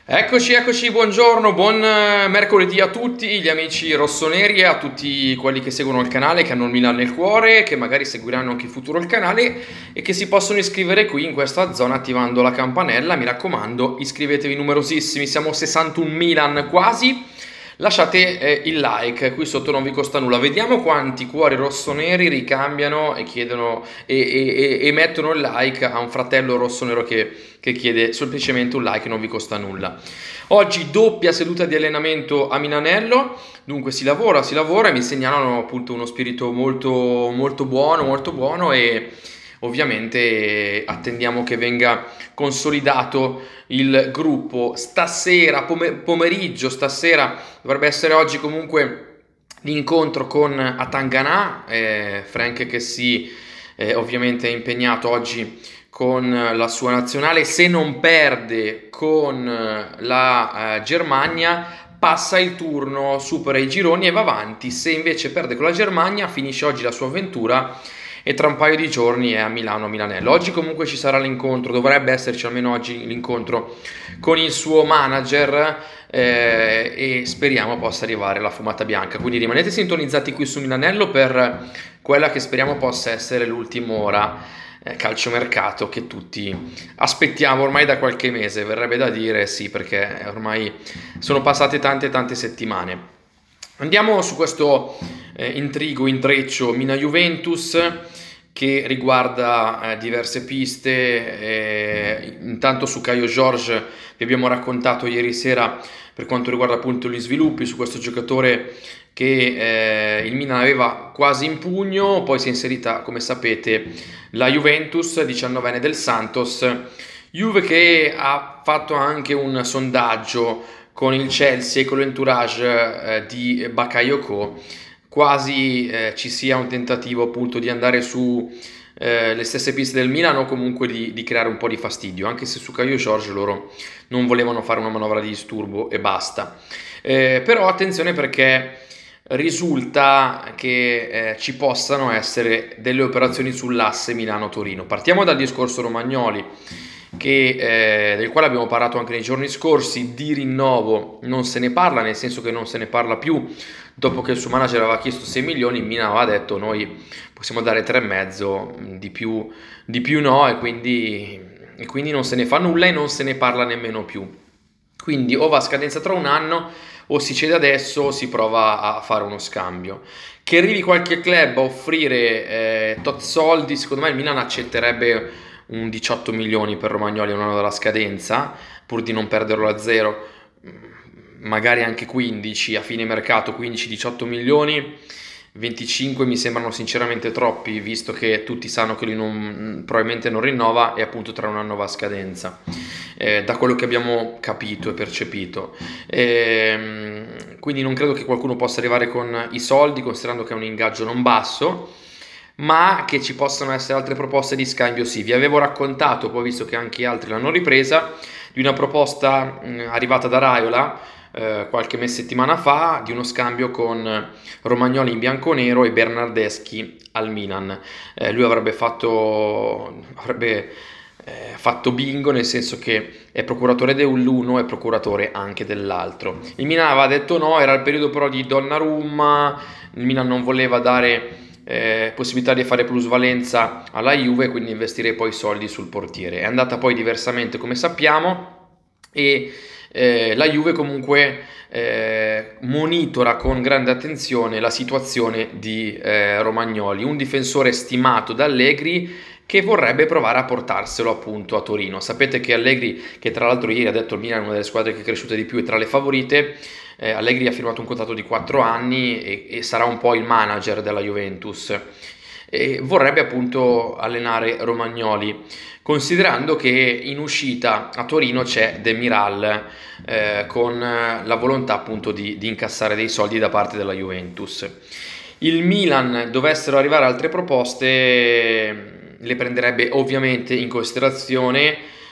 Eccoci, eccoci, buongiorno, buon mercoledì a tutti gli amici rossoneri e a tutti quelli che seguono il canale, che hanno il Milan nel cuore, che magari seguiranno anche in futuro il canale e che si possono iscrivere qui in questa zona attivando la campanella. Mi raccomando, iscrivetevi numerosissimi, siamo 61 Milan quasi. Lasciate il like, qui sotto non vi costa nulla. Vediamo quanti cuori rossoneri ricambiano e chiedono e mettono il like a un fratello rossonero che chiede semplicemente un like, non vi costa nulla. Oggi doppia seduta di allenamento a Milanello, dunque si lavora e mi segnalano appunto uno spirito molto buono e ovviamente attendiamo che venga consolidato il gruppo. Stasera, pomeriggio, stasera dovrebbe essere oggi comunque l'incontro con Atanganà, Frank che si ovviamente è impegnato oggi con la sua nazionale. Se non perde con la Germania passa il turno, supera i gironi e va avanti. Se invece perde con la Germania finisce oggi la sua avventura e tra un paio di giorni è a Milano, a Milanello. Oggi comunque ci sarà l'incontro, dovrebbe esserci almeno oggi l'incontro con il suo manager e speriamo possa arrivare la fumata bianca. Quindi rimanete sintonizzati qui su Milanello per quella che speriamo possa essere l'ultima ora calciomercato che tutti aspettiamo ormai da qualche mese, verrebbe da dire sì, perché ormai sono passate tante settimane. Andiamo su questo intreccio Mina-Juventus che riguarda diverse piste. Intanto su Caio Jorge vi abbiamo raccontato ieri sera per quanto riguarda appunto gli sviluppi su questo giocatore che il Milan aveva quasi in pugno, poi si è inserita, come sapete, la Juventus, 19enne del Santos, Juve che ha fatto anche un sondaggio con il Chelsea e con l'entourage di Bakayoko, quasi ci sia un tentativo appunto di andare su le stesse piste del Milan o comunque di creare un po' di fastidio, anche se su Caio Jorge loro non volevano fare una manovra di disturbo e basta. Però attenzione perché risulta che ci possano essere delle operazioni sull'asse Milano-Torino. Partiamo dal discorso Romagnoli, del quale abbiamo parlato anche nei giorni scorsi. Di rinnovo non se ne parla, nel senso che non se ne parla più. Dopo che il suo manager aveva chiesto 6 milioni, Milan aveva detto noi possiamo dare 3,5, di più no, e quindi non se ne fa nulla e non se ne parla nemmeno più. Quindi o va a scadenza tra un anno o si cede adesso o si prova a fare uno scambio. Che arrivi qualche club a offrire tot soldi, secondo me il Milan accetterebbe un 18 milioni per Romagnoli a un anno dalla scadenza, pur di non perderlo a zero, magari anche 15 a fine mercato, 15-18 milioni. 25 mi sembrano sinceramente troppi, visto che tutti sanno che lui probabilmente non rinnova e appunto tra un anno va a scadenza, da quello che abbiamo capito e percepito. Quindi non credo che qualcuno possa arrivare con i soldi, considerando che è un ingaggio non basso, ma che ci possano essere altre proposte di scambio. Sì, vi avevo raccontato, poi visto che anche altri l'hanno ripresa, di una proposta arrivata da Raiola qualche settimana fa, di uno scambio con Romagnoli in bianconero e Bernardeschi al Milan. Lui avrebbe fatto bingo, nel senso che è procuratore dell'uno e procuratore anche dell'altro. Il Milan aveva detto no, era il periodo però di Donnarumma, il Milan non voleva dare possibilità di fare plusvalenza alla Juve, quindi investire poi soldi sul portiere. È andata poi diversamente, come sappiamo, e la Juve comunque monitora con grande attenzione la situazione di Romagnoli, un difensore stimato da Allegri che vorrebbe provare a portarselo appunto a Torino. Sapete che Allegri, che tra l'altro ieri ha detto il Milan è una delle squadre che è cresciuta di più e tra le favorite, Allegri ha firmato un contratto di 4 anni e sarà un po' il manager della Juventus. E vorrebbe appunto allenare Romagnoli, considerando che in uscita a Torino c'è Demiral con la volontà appunto di incassare dei soldi da parte della Juventus. Il Milan, dovessero arrivare altre proposte, le prenderebbe ovviamente in considerazione,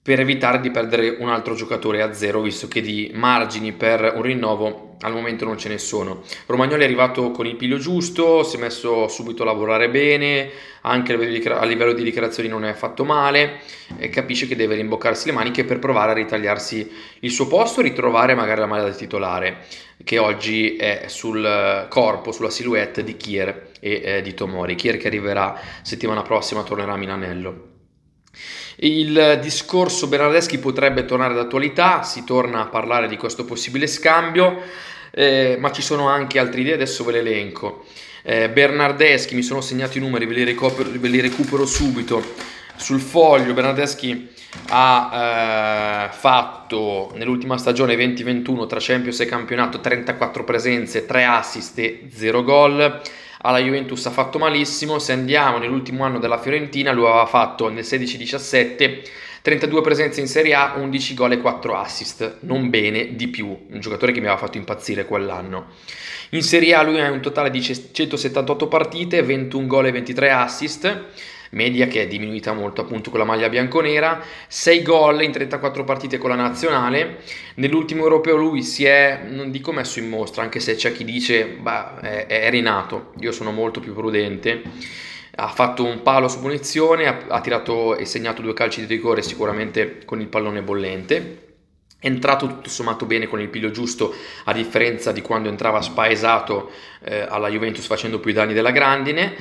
per evitare di perdere un altro giocatore a zero, visto che di margini per un rinnovo al momento non ce ne sono. Romagnoli è arrivato con il piglio giusto, si è messo subito a lavorare bene, anche a livello di dichiarazioni non è fatto male, e capisce che deve rimboccarsi le maniche per provare a ritagliarsi il suo posto e ritrovare magari la maglia da titolare, che oggi è sul corpo, sulla silhouette di Kier e di Tomori. Kier che arriverà settimana prossima, tornerà a Milanello. Il discorso Bernardeschi potrebbe tornare d'attualità, si torna a parlare di questo possibile scambio, ma ci sono anche altre idee, adesso ve le elenco. Bernardeschi, mi sono segnato i numeri, ve li recupero subito. Sul foglio Bernardeschi ha fatto nell'ultima stagione 2021 tra Champions e campionato 34 presenze, 3 assist e 0 gol. Alla Juventus ha fatto malissimo. Se andiamo nell'ultimo anno della Fiorentina, lui aveva fatto nel 16-17 32 presenze in Serie A, 11 gol e 4 assist, non bene, di più, un giocatore che mi aveva fatto impazzire quell'anno. In Serie A lui ha un totale di 178 partite, 21 gol e 23 assist, media che è diminuita molto appunto con la maglia bianconera, 6 gol in 34 partite con la nazionale. Nell'ultimo europeo lui si è, non dico messo in mostra, anche se c'è chi dice bah, è rinato, io sono molto più prudente. Ha fatto un palo su punizione, ha tirato e segnato 2 calci di rigore sicuramente con il pallone bollente. È entrato tutto sommato bene con il piglio giusto, a differenza di quando entrava spaesato alla Juventus facendo più danni della grandine,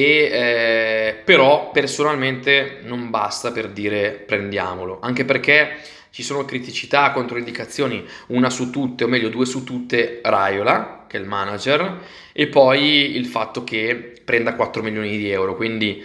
però personalmente non basta per dire prendiamolo, anche perché ci sono criticità, controindicazioni, una su tutte, o meglio 2 su tutte, Raiola, che è il manager, e poi il fatto che prenda 4 milioni di euro, quindi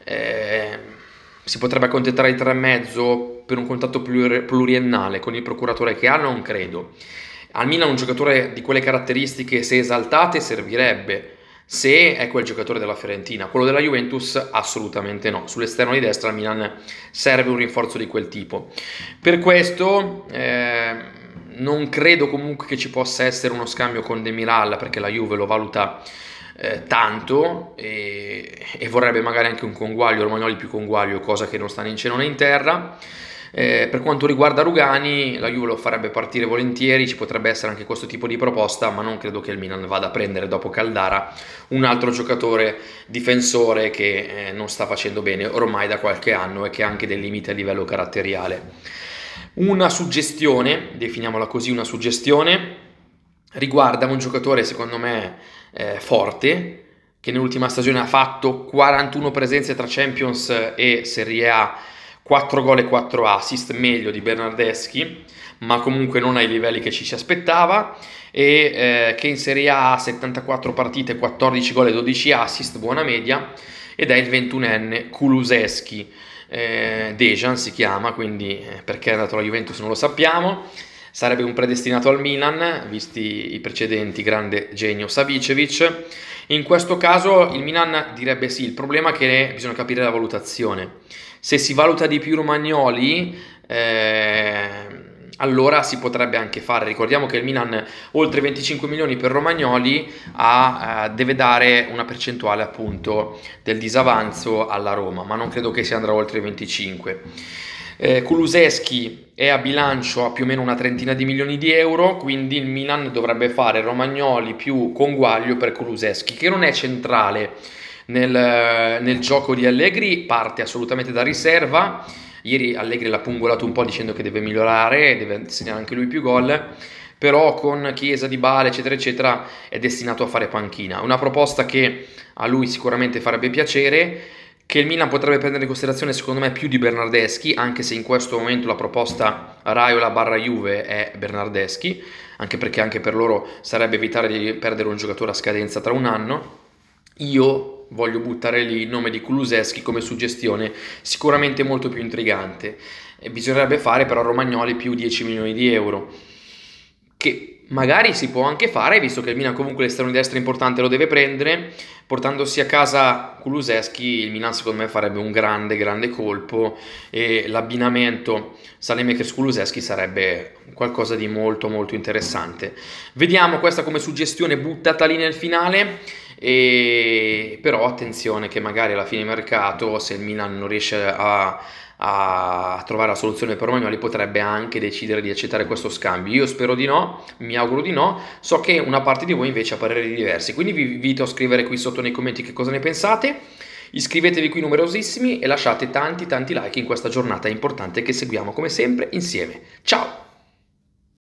si potrebbe accontentare di 3,5 per un contratto pluriennale con il procuratore che ha, non credo. Al Milan un giocatore di quelle caratteristiche, se esaltate, servirebbe, se è quel giocatore della Fiorentina. Quello della Juventus assolutamente no. Sull'esterno di destra al Milan serve un rinforzo di quel tipo. Per questo non credo comunque che ci possa essere uno scambio con Demiral, perché la Juve lo valuta tanto e vorrebbe magari anche un conguaglio, Romagnoli più conguaglio, cosa che non sta né in cielo né in terra. Per quanto riguarda Rugani, la Juve lo farebbe partire volentieri, ci potrebbe essere anche questo tipo di proposta, ma non credo che il Milan vada a prendere dopo Caldara un altro giocatore difensore che non sta facendo bene ormai da qualche anno e che ha anche dei limiti a livello caratteriale. Una suggestione, definiamola così, una suggestione, riguarda un giocatore secondo me forte, che nell'ultima stagione ha fatto 41 presenze tra Champions e Serie A, 4 gol e 4 assist, meglio di Bernardeschi, ma comunque non ai livelli che ci si aspettava, e che in Serie A ha 74 partite, 14 gol e 12 assist, buona media, ed è il 21enne Kulusevski. Dejan si chiama, quindi perché è andato alla Juventus non lo sappiamo. Sarebbe un predestinato al Milan, visti i precedenti, grande genio Savicevic. In questo caso il Milan direbbe sì, il problema è che bisogna capire la valutazione. Se si valuta di più Romagnoli, allora si potrebbe anche fare. Ricordiamo che il Milan oltre 25 milioni per Romagnoli deve dare una percentuale appunto del disavanzo alla Roma, ma non credo che si andrà oltre i 25. Kulusevski è a bilancio a più o meno una trentina di milioni di euro, quindi il Milan dovrebbe fare Romagnoli più conguaglio per Kulusevski, che non è centrale nel gioco di Allegri, parte assolutamente da riserva. Ieri Allegri l'ha pungolato un po' dicendo che deve migliorare, deve segnare anche lui più gol, però con Chiesa, Dybala eccetera eccetera è destinato a fare panchina. Una proposta che a lui sicuramente farebbe piacere, che il Milan potrebbe prendere in considerazione secondo me più di Bernardeschi, anche se in questo momento la proposta Raiola/Juve è Bernardeschi, anche perché anche per loro sarebbe evitare di perdere un giocatore a scadenza tra un anno. Io voglio buttare lì il nome di Kulusevski come suggestione, sicuramente molto più intrigante. E bisognerebbe fare però Romagnoli più 10 milioni di euro, che magari si può anche fare, visto che il Milan comunque l'esterno di destra importante lo deve prendere. Portandosi a casa Kulusevski, il Milan secondo me farebbe un grande colpo, e l'abbinamento Saelemaekers-Kulusevski sarebbe qualcosa di molto interessante. Vediamo questa come suggestione buttata lì nel finale, Però attenzione che magari alla fine mercato, se il Milan non riesce a trovare la soluzione per Romagnoli, potrebbe anche decidere di accettare questo scambio. Io spero di no, mi auguro di no, so che una parte di voi invece ha pareri diversi, quindi vi invito a scrivere qui sotto nei commenti che cosa ne pensate. Iscrivetevi qui numerosissimi e lasciate tanti like in questa giornata importante che seguiamo come sempre insieme. Ciao!